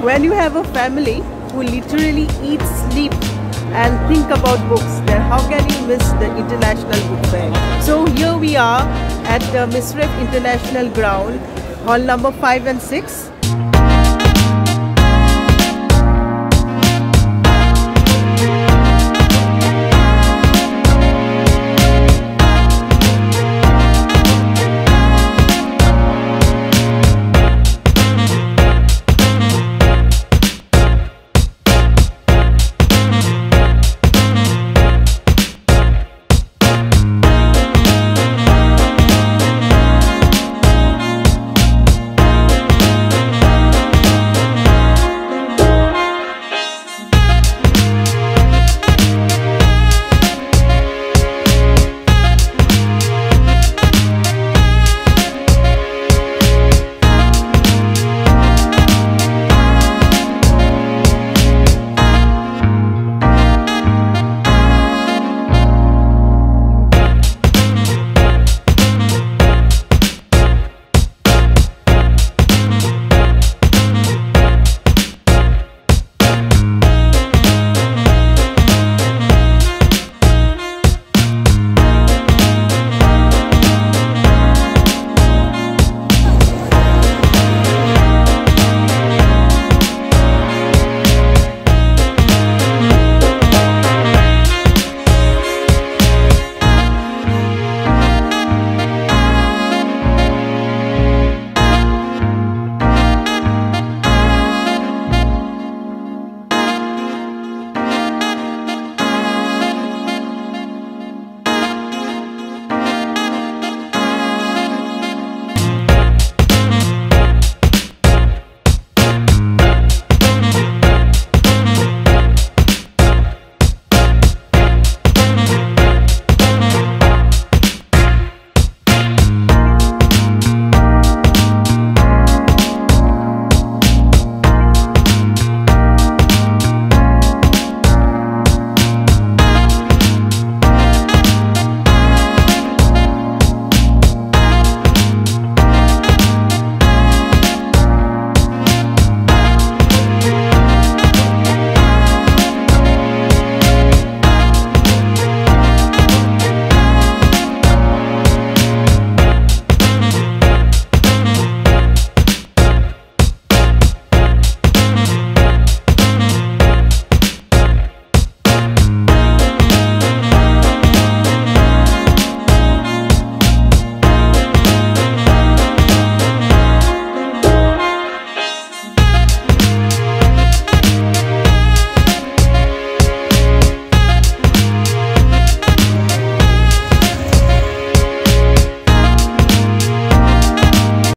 When you have a family who literally eat, sleep and think about books, then how can you miss the International Book Fair? So here we are at the Mishref International Ground, hall number 5 and 6.